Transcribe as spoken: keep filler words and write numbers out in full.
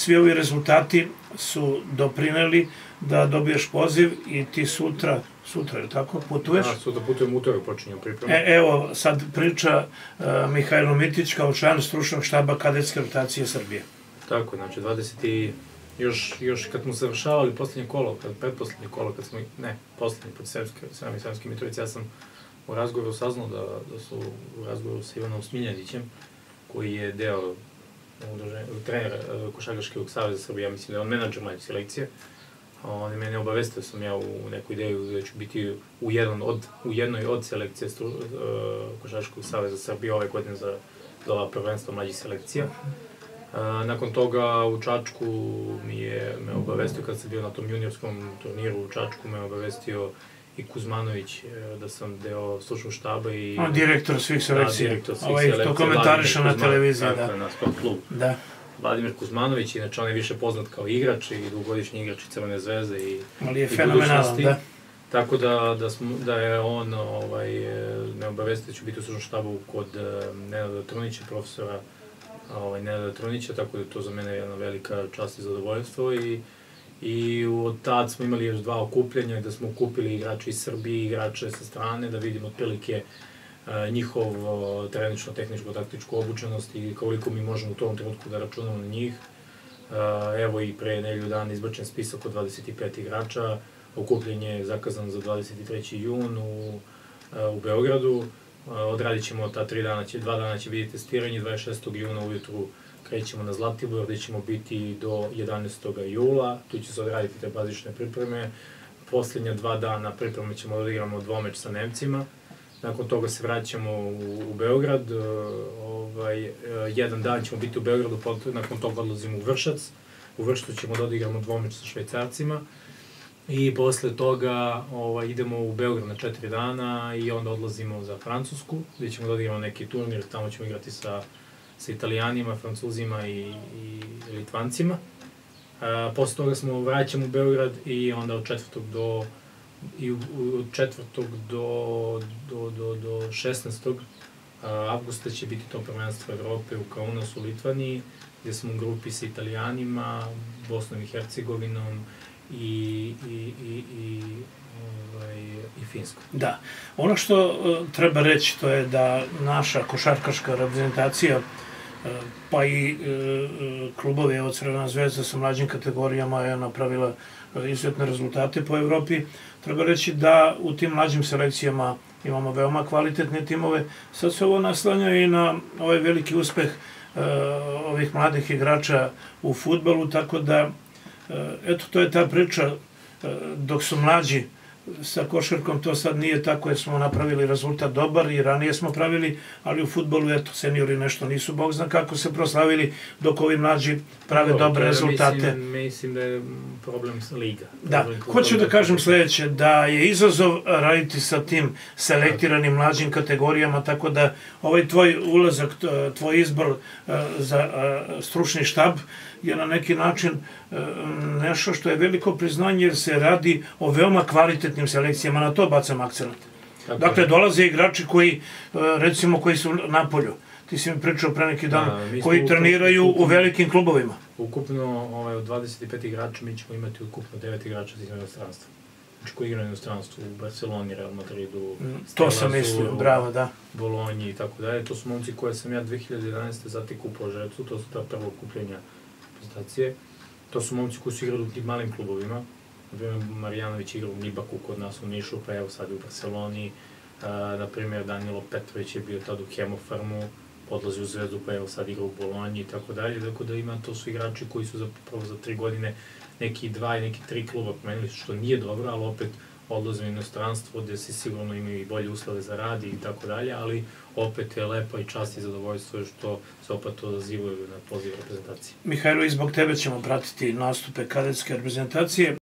svi ovi rezultati su doprineli da dobiješ poziv i ti sutra, sutra je tako, putuješ? Da, sutra putujem, utorak počinjem pripremu. E, evo, sad priča uh, Mihajlo Mitić kao član stručnog štaba kadetske rotacije Srbije. Tako, znači, dvadeset i... Još, još kad smo završavali poslednje kolo, kad pretposlednje kolo, kad smo, ne, poslednje, pod Sremske, Sremske Mitrovice, ja sam u razgovoru saznao da, da su u razgovoru sa Ivanom Smiljanićem, koji je deo trenera Košarkaškog saveza Srbije, ja mislim da je on menadžer mlađe selekcije. On je mene obavestio, sam ja u neku ideju da ću biti u, jedan od, u jednoj od selekcije stru, uh, Košarkaškog saveza Srbije ove godine za, za ova prvenstva mlađih selekcija. Uh, nakon toga u Čačku mi je me obavestio, kad sam bio na tom juniorskom turniru u Čačku, me obavestio i Kuzmanović da sam deo stručnog štaba i... On direktor svih selekcija. Da, direktor svih ovaj selekcija. To komentariša na televiziji, da. Tako, na Sport klub. Da. Vladimir Kuzmanović, inače on je više poznat kao igrač i dugogodišnji igrač i Crvene zvezde i ali je fenomenalan, da. Tako da, da, smo, da je on ovaj, me obavestio da ću biti u stručnom štabu kod Nenada Trunića, profesora ovaj, Nenada Trunića, tako da je to za mene jedna velika čast i zadovoljstvo i I od tad smo imali još dva okupljanja gde smo okupili igrače iz Srbije, igrače sa strane, da vidimo otprilike njihov trenutno-tehničko-taktičku obučenost i koliko mi možemo u tom trenutku da računamo na njih. Evo i pre nedelju dana izbačen spisak od dvadeset pet igrača, okupljenje je zakazano za dvadeset treći jun u, u Beogradu. Odradit ćemo ta tri dana, će, dva dana će biti testiranje, dvadeset šestog juna ujutru krećemo na Zlatibor, gde ćemo biti do jedanaestog jula, tu će se odraditi te bazične pripreme. Poslednja dva dana pripreme ćemo da odigramo dvomeč sa Nemcima, nakon toga se vraćamo u, u Beograd, ovaj, jedan dan ćemo biti u Beogradu, nakon toga odlazimo u Vršac, u Vršcu ćemo da odigramo dvomeč sa Švajcarcima i posle toga ovaj, idemo u Beograd na četiri dana i onda odlazimo za Francusku, gde ćemo da odigramo neki turnir, tamo ćemo igrati sa sa Italijanima, Francuzima i, i Litvancima. E, posle toga smo vraćamo u Beograd i onda od četvrtog do i od četvrtog do, do, do, do šesnaestog avgusta će biti to prvenstvo Evrope u Kaunasu u Litvaniji, gde smo u grupi sa Italijanima, Bosnom i Hercegovinom i, i, i, i i Finsku. Da. Ono što uh, treba reći to je da naša košarkaška reprezentacija uh, pa i uh, klubovi, evo Crvena zvezda sa mlađim kategorijama je napravila uh, izuzetne rezultate po Evropi. Treba reći da u tim mlađim selekcijama imamo veoma kvalitetne timove. Sad se ovo naslanja i na ovaj veliki uspeh uh, ovih mladih igrača u fudbalu, tako da uh, eto, to je ta priča uh, dok su mlađi sa košarkom, to sad nije tako jer smo napravili rezultat dobar i ranije smo pravili, ali u fudbalu, eto, seniori nešto nisu, bog zna kako se proslavili, dok ovi mlađi prave dobre rezultate. Mislim da je problem liga. Da, hoću da kažem sledeće, da je izazov raditi sa tim selektiranim mlađim kategorijama, tako da ovaj tvoj ulazak, tvoj izbor za stručni štab je na neki način nešto što je veliko priznanje jer se radi o veoma kvalitetnim selekcijama, na to bacam akcent. Dakle, dolaze igrači koji, recimo, koji su na polju. Ti si mi pričao pre neki dan, koji treniraju u velikim klubovima. Ukupno od dvadeset pet igrača mi ćemo imati ukupno devet igrača iz inostranstva. Znači koji igraju u inostranstvu, u Barceloni, Real Madridu, to sam mislio, bravo, da. Bolonji i tako dalje. To su momci koje sam ja dve hiljade jedanaeste zatekao u Požarevcu, to su ta prva okupljenja reprezentacije. To su momci koji su igrali u tim malim klubovima. Naprimjer, Marjanović igra u Nibaku kod nas u Nišu, pa evo sad u Barceloni. Naprimjer, Danilo Petrović je bio tad u Hemofarmu, odlazi u Zvezdu, pa evo sad igra u Bolonji i tako dalje. Tako da ima, to su igrači koji su zapravo za tri godine neki dva i neki tri kluba promenili, što nije dobro, ali opet odlaze u inostranstvo gde se sigurno imaju i bolje uslove za rad i tako dalje, ali opet je lepo i čast i zadovoljstvo što se opet odazivaju na poziv reprezentacije. Mihajlo, i zbog tebe ćemo pratiti nastupe kadetske reprezentacije.